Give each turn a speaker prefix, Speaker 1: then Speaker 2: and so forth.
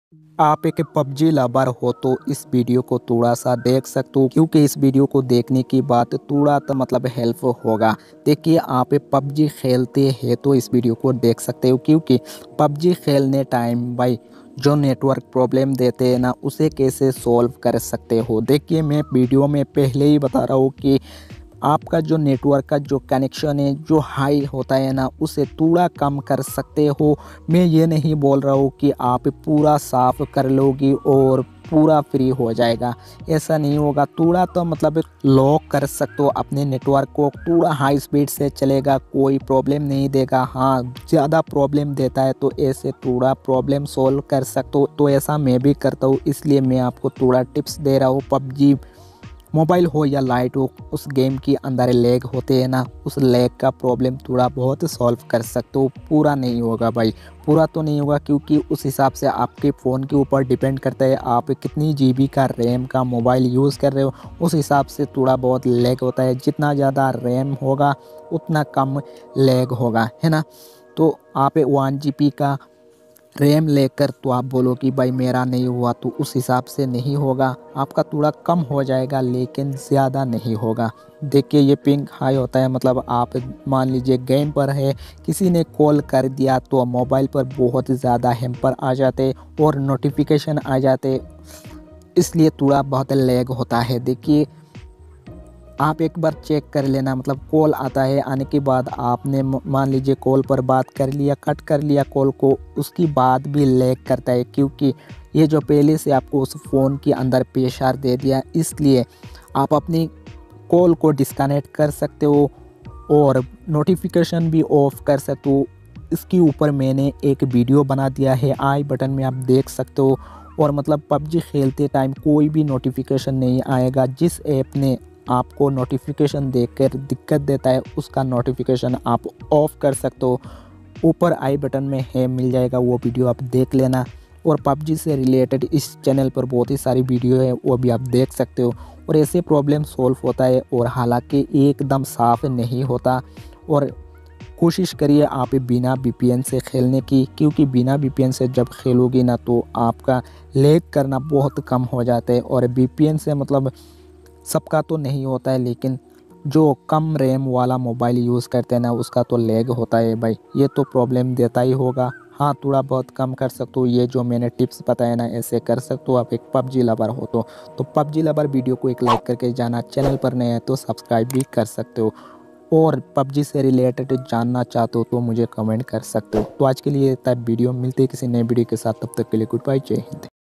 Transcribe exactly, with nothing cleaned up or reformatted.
Speaker 1: आप एक PUBG lover हो तो इस वीडियो को थोड़ा सा देख सकते हो, क्योंकि इस वीडियो को देखने के बाद थोड़ा तो मतलब हेल्प होगा। देखिए, आप पबजी खेलते हैं तो इस वीडियो को देख सकते हो, क्योंकि पबजी खेलने टाइम भाई जो नेटवर्क प्रॉब्लम देते हैं ना, उसे कैसे सॉल्व कर सकते हो। देखिए, मैं वीडियो में पहले ही बता रहा हूँ कि आपका जो नेटवर्क का जो कनेक्शन है जो हाई होता है ना, उसे थोड़ा कम कर सकते हो। मैं ये नहीं बोल रहा हूँ कि आप पूरा साफ़ कर लोगी और पूरा फ्री हो जाएगा, ऐसा नहीं होगा। थोड़ा तो मतलब लॉक कर सकते हो अपने नेटवर्क को, थोड़ा हाई स्पीड से चलेगा, कोई प्रॉब्लम नहीं देगा। हाँ, ज़्यादा प्रॉब्लम देता है तो ऐसे थोड़ा प्रॉब्लम सॉल्व कर सकते हो। तो ऐसा मैं भी करता हूँ, इसलिए मैं आपको थोड़ा टिप्स दे रहा हूँ। पबजी मोबाइल हो या लाइट हो, उस गेम के अंदर लैग होते हैं ना, उस लैग का प्रॉब्लम थोड़ा बहुत सॉल्व कर सकते हो। पूरा नहीं होगा भाई, पूरा तो नहीं होगा, क्योंकि उस हिसाब से आपके फ़ोन के ऊपर डिपेंड करता है आप कितनी जीबी का रैम का मोबाइल यूज़ कर रहे हो। उस हिसाब से थोड़ा बहुत लैग होता है, जितना ज़्यादा रैम होगा उतना कम लैग होगा, है ना। तो आप वन जी बी का रैम लेकर तो आप बोलो कि भाई मेरा नहीं हुआ, तो उस हिसाब से नहीं होगा। आपका थोड़ा कम हो जाएगा लेकिन ज़्यादा नहीं होगा। देखिए, ये पिंग हाई होता है, मतलब आप मान लीजिए गेम पर है, किसी ने कॉल कर दिया तो मोबाइल पर बहुत ज़्यादा हैम्पर आ जाते और नोटिफिकेशन आ जाते, इसलिए थोड़ा बहुत लैग होता है। देखिए, आप एक बार चेक कर लेना, मतलब कॉल आता है, आने के बाद आपने मान लीजिए कॉल पर बात कर लिया, कट कर लिया कॉल को, उसकी बाद भी लैग करता है, क्योंकि ये जो पहले से आपको उस फ़ोन के अंदर प्रेशर दे दिया, इसलिए आप अपनी कॉल को डिस्कनेक्ट कर सकते हो और नोटिफिकेशन भी ऑफ कर सकते हो। इसके ऊपर मैंने एक वीडियो बना दिया है, आई बटन में आप देख सकते हो। और मतलब पबजी खेलते टाइम कोई भी नोटिफिकेशन नहीं आएगा। जिस ऐप ने आपको नोटिफिकेशन देकर दिक्कत देता है, उसका नोटिफिकेशन आप ऑफ कर सकते हो। ऊपर आई बटन में है, मिल जाएगा, वो वीडियो आप देख लेना। और पबजी से रिलेटेड इस चैनल पर बहुत ही सारी वीडियो है, वो भी आप देख सकते हो। और ऐसे प्रॉब्लम सॉल्व होता है, और हालांकि एकदम साफ़ नहीं होता। और कोशिश करिए आप बिना वी पी एन से खेलने की, क्योंकि बिना वी पी एन से जब खेलोगी ना, तो आपका लैग करना बहुत कम हो जाता है। और वी पी एन से मतलब सबका तो नहीं होता है, लेकिन जो कम रैम वाला मोबाइल यूज़ करते हैं ना, उसका तो लैग होता है भाई, ये तो प्रॉब्लम देता ही होगा। हाँ, थोड़ा बहुत कम कर सकते हो। ये जो मैंने टिप्स बताए ना, ऐसे कर सकते हो आप एक पबजी लवर हो तो। तो पबजी लवर वीडियो को एक लाइक करके जाना, चैनल पर नए हैं तो सब्सक्राइब भी कर सकते हो। और पबजी से रिलेटेड जानना चाहते हो तो मुझे कमेंट कर सकते हो। तो आज के लिए तब वीडियो मिलते हैं किसी नए वीडियो के साथ, तब तक के लिए गुड बाय, जय हिंद।